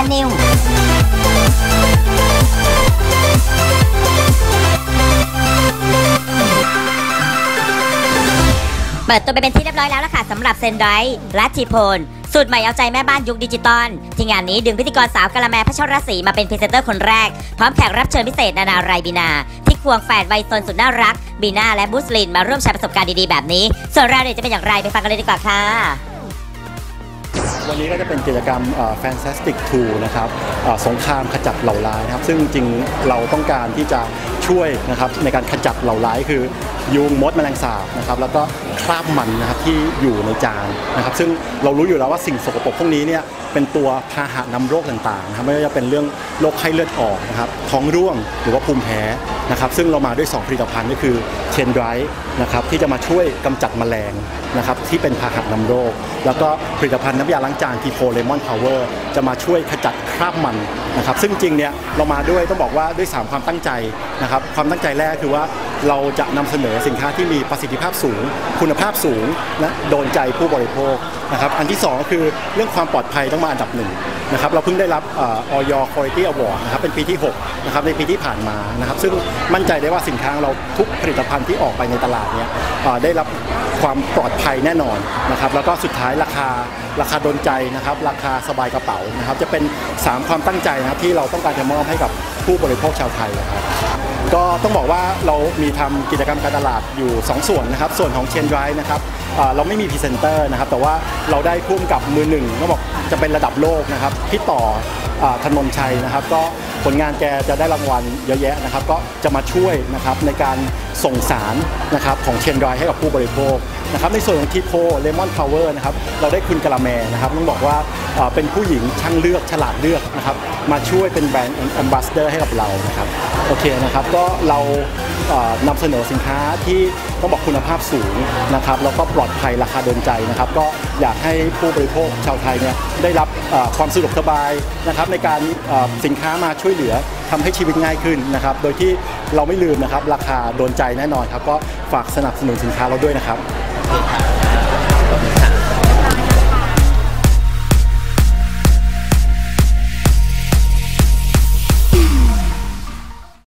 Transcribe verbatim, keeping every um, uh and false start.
นิวเปิดตัวไปเป็นที่เรียบร้อยแล้วล่ะค่ะสำหรับเซนไดร์และทีโพนสูตรใหม่เอาใจแม่บ้านยุคดิจิตอลที่งานนี้ดึงพิธีกรสาวกะละแมพัชรศรีมาเป็นพรีเซนเตอร์คนแรกพร้อมแขกรับเชิญพิเศษนานาไรบีนาที่ควงแฝดวัยซนสุดน่ารักบีนาและบูสลินมาร่วมแชร์ประสบการณ์ดีๆแบบนี้ส่วนรายละเอียดจะเป็นอย่างไรไปฟังกันเลยดีกว่าค่ะวันนี้ก็จะเป็นกิจกรรม Fantastic ทูนะครับสงครามขจัดเหล่าร้ายนะครับซึ่งจริงเราต้องการที่จะช่วยนะครับในการขจัดเหล่าร้ายคือยุงมดแมลงสาบนะครับแล้วก็คราบมันนะครับที่อยู่ในจานนะครับซึ่งเรารู้อยู่แล้วว่าสิ่งสกปรกพวกนี้เนี่ยเป็นตัวพาหะนำโรคต่างๆนะครับไม่ว่าจะเป็นเรื่องโรคไข้เลือดออกนะครับท้องร่วงหรือว่าภูมิแพ้นะครับซึ่งเรามาด้วยสองผลิตภัณฑ์ก็คือเชนไดร์นะครับที่จะมาช่วยกำจัดแมลงนะครับที่เป็นพาหะนำโรคแล้วก็ผลิตภัณฑ์น้ำยาล้างจานทีโพเลมอนพาวเวอร์จะมาช่วยขจัดคราบมันนะครับซึ่งจริงเนี่ยเรามาด้วยต้องบอกว่าด้วยสามความตั้งใจนะครับความตั้งใจแรกคือว่าเราจะนำเสนอสินค้าที่มีประสิทธิภาพสูงคุณภาพสูงและโดนใจผู้บริโภคนะครับอันที่สองก็คือเรื่องความปลอดภัยต้องมาอันดับหนึ่งนะครับเราเพิ่งได้รับ ออย Quality Award นะครับเป็นปีที่หกนะครับในปีที่ผ่านมานะครับซึ่งมั่นใจได้ว่าสินค้าเราทุกผลิตภัณฑ์ที่ออกไปในตลาดเนี่ยได้รับความปลอดภัยแน่นอนนะครับแล้วก็สุดท้ายราคาราคาโดนใจนะครับราคาสบายกระเป๋านะครับจะเป็นสามความตั้งใจนะครับที่เราต้องการจะมอบให้กับผู้บริโภคชาวไทยนะครับก็ต้องบอกว่าเรามีทำกิจกรรมการตลาดอยู่สองส่วนนะครับส่วนของเชนไดร์นะครับเราไม่มีพรีเซนเตอร์นะครับแต่ว่าเราได้พุ่มกับมือหนึ่งก็บอกจะเป็นระดับโลกนะครับพี่ต่อธนนชัยนะครับก็ผลงานแกจะได้รางวัลเยอะแยะนะครับก็จะมาช่วยนะครับในการส่งสารนะครับของเชนไดร์ให้กับผู้บริโภคนะครับในส่วนของทีโพเลมอนพาวเวอร์นะครับเราได้คุณกะละแมนะครับต้องบอกว่าเป็นผู้หญิงช่างเลือกฉลาดเลือกนะครับมาช่วยเป็นแบรนด์แอมบาสเดอร์ให้กับเรานะครับโอเคนะครับก็เรานำเสนอสินค้าที่ต้องบอกคุณภาพสูงนะครับแล้วก็ปลอดภัยราคาโดนใจนะครับก็อยากให้ผู้บริโภคชาวไทยเนี่ยได้รับความสะดวกสบายนะครับในการสินค้ามาช่วยเหลือทำให้ชีวิตง่ายขึ้นนะครับโดยที่เราไม่ลืมนะครับราคาโดนใจแน่นอนครับก็ฝากสนับสนุนสินค้าเราด้วยนะครับ